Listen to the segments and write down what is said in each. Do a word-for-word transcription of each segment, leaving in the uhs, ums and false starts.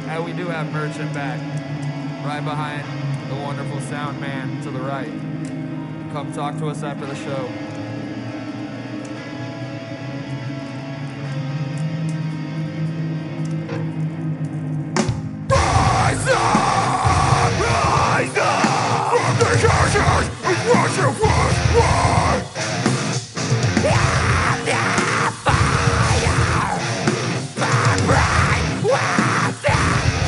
And we do have merch in back, right behind the wonderful sound man to the right. Come talk to us after the show. Rise up! Rise up! From the ashes, what you was, what? Yeah, yeah, fire! Burn bright with it!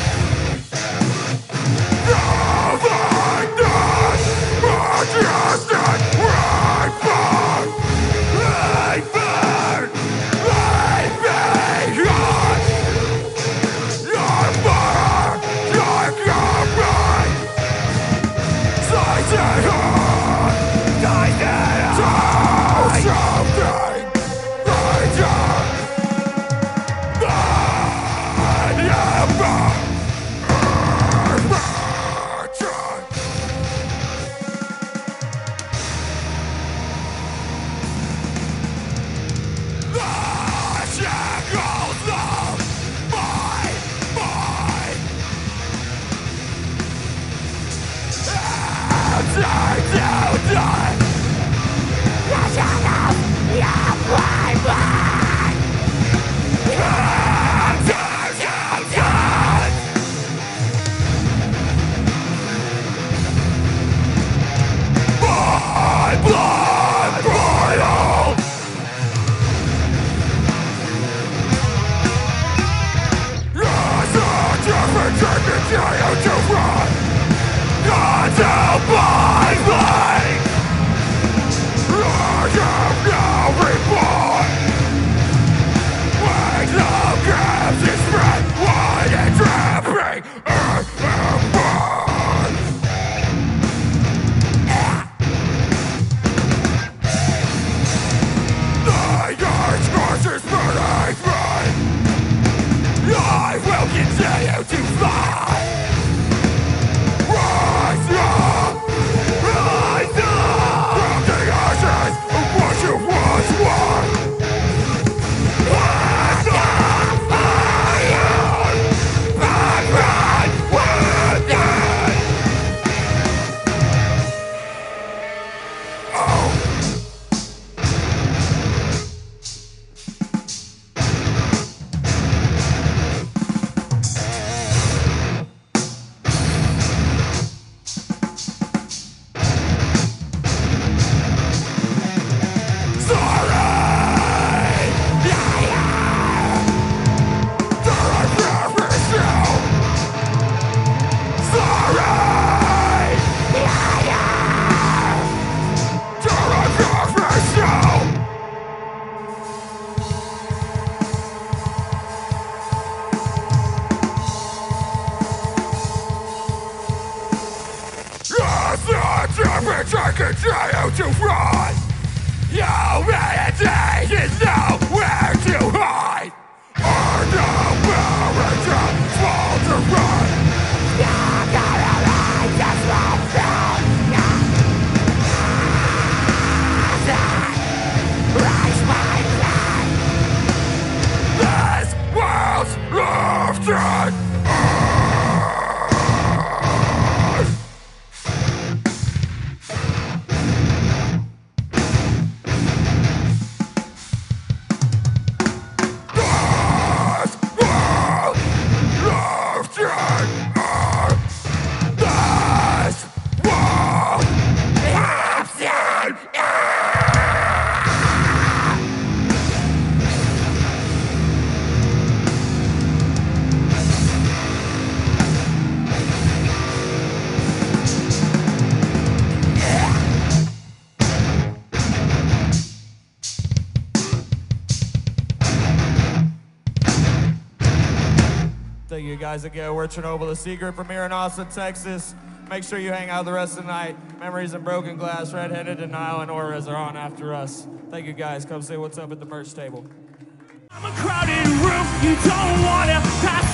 Thank you guys again. We're Chernobyl, the secret premiere in Austin, Texas. Make sure you hang out the rest of the night. Memories and Broken Glass, Red-Headed Denial, and Auras are on after us. Thank you guys. Come say what's up at the merch table. I'm a crowded room. You don't want to pass